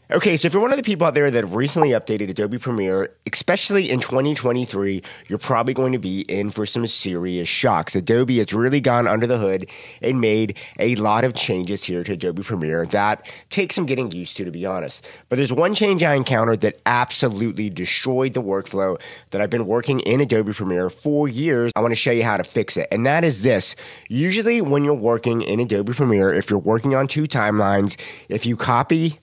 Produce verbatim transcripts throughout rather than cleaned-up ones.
Okay, so if you're one of the people out there that have recently updated Adobe Premiere, especially in twenty twenty-three, you're probably going to be in for some serious shocks. Adobe has really gone under the hood and made a lot of changes here to Adobe Premiere that take some getting used to, to be honest. But there's one change I encountered that absolutely destroyed the workflow that I've been working in Adobe Premiere for years. I want to show you how to fix it, and that is this. Usually when you're working in Adobe Premiere, if you're working on two timelines, if you copy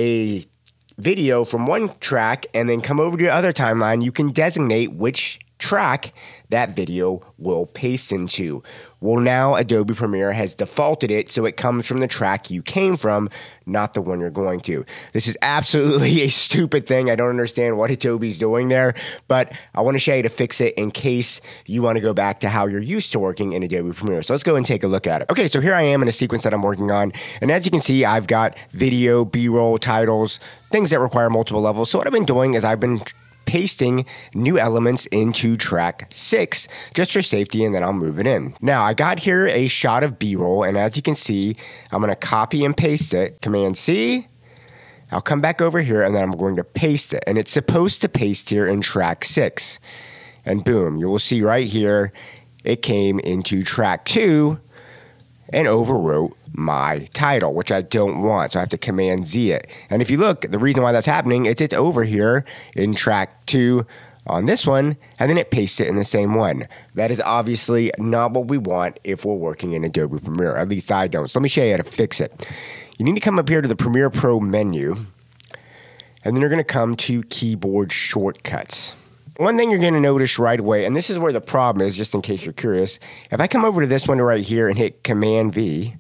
a video from one track and then come over to the other timeline, you can designate which track that video will paste into. Well, now Adobe Premiere has defaulted it so it comes from the track you came from, not the one you're going to. This is absolutely a stupid thing. I don't understand what Adobe's doing there, but I want to show you to fix it in case you want to go back to how you're used to working in Adobe Premiere. So let's go and take a look at it. Okay, so here I am in a sequence that I'm working on, and as you can see, I've got video, B-roll, titles, things that require multiple levels. So what I've been doing is I've been pasting new elements into track six just for safety, and then I'll move it in. Now I got here a shot of B-roll, and as you can see, I'm going to copy and paste it. Command C. I'll come back over here and then I'm going to paste it, and it's supposed to paste here in track six, and boom, you will see right here it came into track two and overwrote my title, which I don't want. So I have to Command Z it. And if you look, the reason why that's happening is it's over here in track two on this one, and then it pastes it in the same one. That is obviously not what we want if we're working in Adobe Premiere. At least I don't. So let me show you how to fix it. You need to come up here to the Premiere Pro menu, and then you're going to come to Keyboard Shortcuts. One thing you're going to notice right away, and this is where the problem is, just in case you're curious, if I come over to this one right here and hit Command V,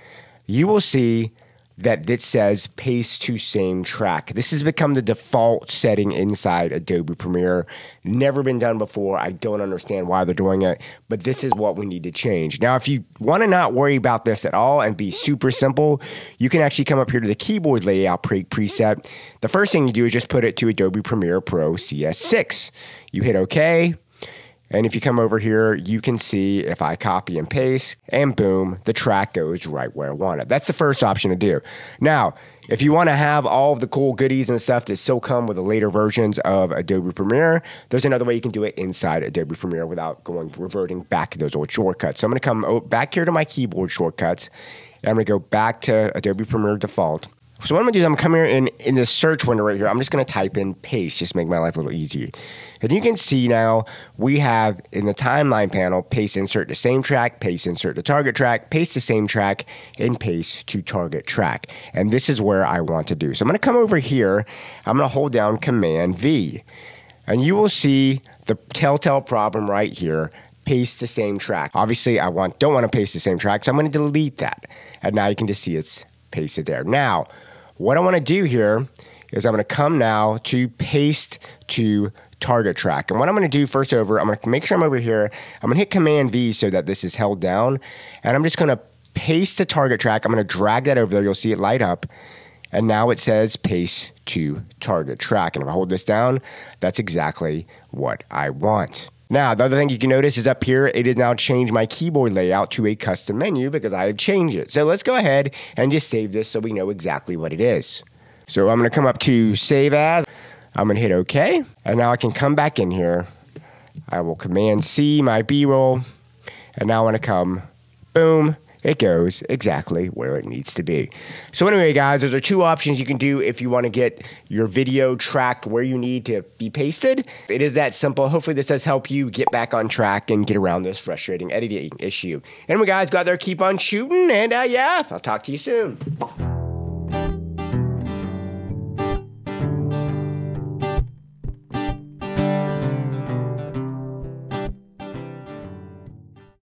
you will see that it says paste to same track. This has become the default setting inside Adobe Premiere. Never been done before. I don't understand why they're doing it, but this is what we need to change. Now, if you want to not worry about this at all and be super simple, you can actually come up here to the keyboard layout pre preset. The first thing you do is just put it to Adobe Premiere Pro C S six. You hit OK. And if you come over here, you can see if I copy and paste, and boom, the track goes right where I want it. That's the first option to do. Now, if you want to have all of the cool goodies and stuff that still come with the later versions of Adobe Premiere, there's another way you can do it inside Adobe Premiere without going reverting back to those old shortcuts. So I'm going to come back here to my keyboard shortcuts, and I'm going to go back to Adobe Premiere default. So what I'm going to do is I'm going to come here in, in the search window right here. I'm just going to type in paste, just to make my life a little easier. And you can see now we have in the timeline panel, paste insert to same track, paste insert to target track, paste to same track, and paste to target track. And this is where I want to do. So I'm going to come over here. I'm going to hold down Command V. And you will see the telltale problem right here. Paste the same track. Obviously, I want don't want to paste the same track, so I'm going to delete that. And now you can just see it's pasted there. Now, what I want to do here is I'm going to come now to paste to target track. And what I'm going to do first over, I'm going to make sure I'm over here. I'm going to hit Command V so that this is held down. And I'm just going to paste the target track. I'm going to drag that over there. You'll see it light up. And now it says paste to target track. And if I hold this down, that's exactly what I want. Now, the other thing you can notice is up here, it has now changed my keyboard layout to a custom menu because I have changed it. So let's go ahead and just save this so we know exactly what it is. So I'm going to come up to Save As. I'm going to hit OK. And now I can come back in here. I will Command C my B-roll. And now I want to come, boom. It goes exactly where it needs to be. So anyway, guys, those are two options you can do if you want to get your video tracked where you need to be pasted. It is that simple. Hopefully this does help you get back on track and get around this frustrating editing issue. Anyway, guys, go out there, keep on shooting, and uh, yeah, I'll talk to you soon.